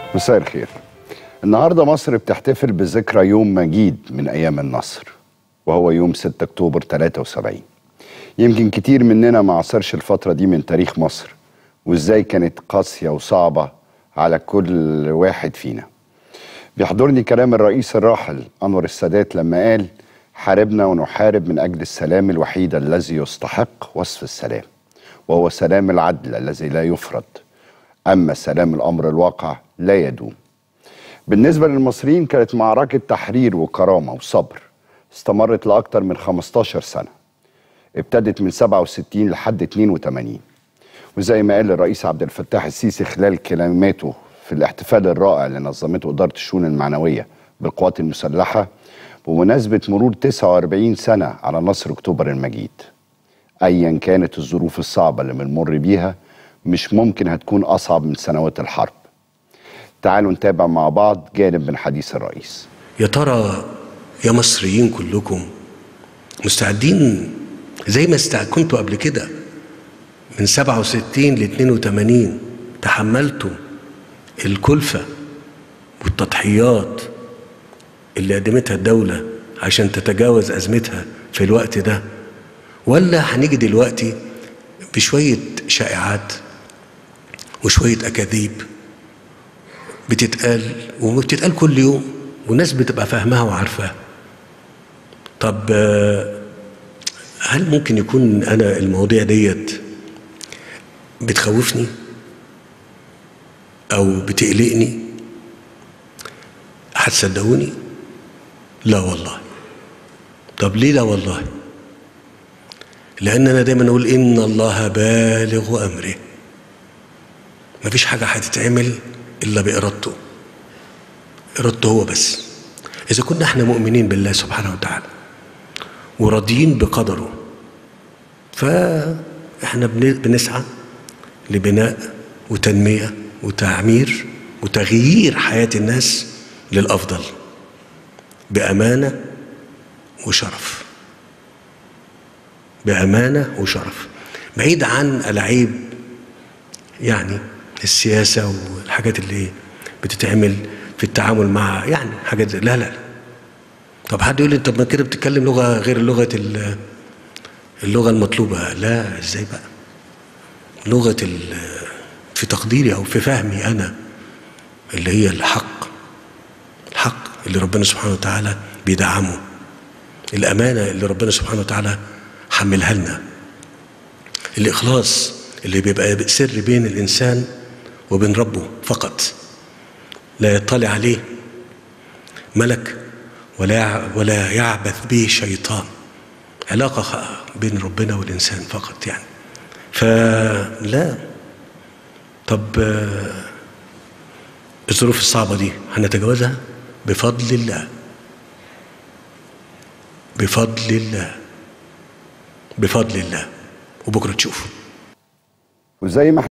مساء الخير. النهارده مصر بتحتفل بذكرى يوم مجيد من ايام النصر، وهو يوم 6 اكتوبر 73. يمكن كتير مننا ما عاصرش الفتره دي من تاريخ مصر، وازاي كانت قاسيه وصعبه على كل واحد فينا. بيحضرني كلام الرئيس الراحل انور السادات لما قال: حاربنا ونحارب من اجل السلام الوحيد الذي يستحق وصف السلام، وهو سلام العدل الذي لا يفرض، اما سلام الامر الواقع لا يدوم. بالنسبة للمصريين كانت معركة تحرير وكرامة وصبر استمرت لأكثر من 15 سنة، ابتدت من 67 لحد 82. وزي ما قال الرئيس عبد الفتاح السيسي خلال كلماته في الاحتفال الرائع اللي نظمته إدارة الشؤون المعنوية بالقوات المسلحة بمناسبة مرور 49 سنة على نصر أكتوبر المجيد: أيا كانت الظروف الصعبة اللي بنمر بيها مش ممكن هتكون أصعب من سنوات الحرب. تعالوا نتابع مع بعض جانب من حديث الرئيس. يا ترى يا مصريين كلكم مستعدين زي ما كنتوا قبل كده من 67 ل 82 تحملتوا الكلفة والتضحيات اللي قدمتها الدولة عشان تتجاوز أزمتها في الوقت ده، ولا هنيجي دلوقتي بشوية شائعات وشوية أكاذيب بتتقال وبتتقال كل يوم والناس بتبقى فاهمها وعارفاها؟ طب هل ممكن يكون أنا المواضيع ديت بتخوفني أو بتقلقني؟ هتصدقوني؟ لا والله. طب ليه لا والله؟ لأن أنا دايما أقول إن الله بالغ أمره. مفيش حاجة هتتعمل إلا بإرادته، إرادته هو بس. إذا كنا إحنا مؤمنين بالله سبحانه وتعالى وراضيين بقدره، فإحنا بنسعى لبناء وتنمية وتعمير وتغيير حياة الناس للأفضل بأمانة وشرف، بأمانة وشرف، بعيد عن ألاعيب يعني السياسة والحاجات اللي بتتعمل في التعامل مع يعني حاجات لا لا. طب حد يقول لي طب ما كده بتتكلم لغة غير اللغة المطلوبة. لا، ازاي بقى؟ لغة في تقديري او في فهمي انا اللي هي الحق اللي ربنا سبحانه وتعالى بيدعمه، الأمانة اللي ربنا سبحانه وتعالى حملها لنا، الإخلاص اللي بيبقى سر بين الإنسان وبين ربه فقط، لا يطلع عليه ملك ولا يعبث به شيطان، علاقة بين ربنا والإنسان فقط يعني. فلا. طب الظروف الصعبة دي هنتجاوزها بفضل الله، بفضل الله، بفضل الله، وبكرة تشوفوا. وزي ما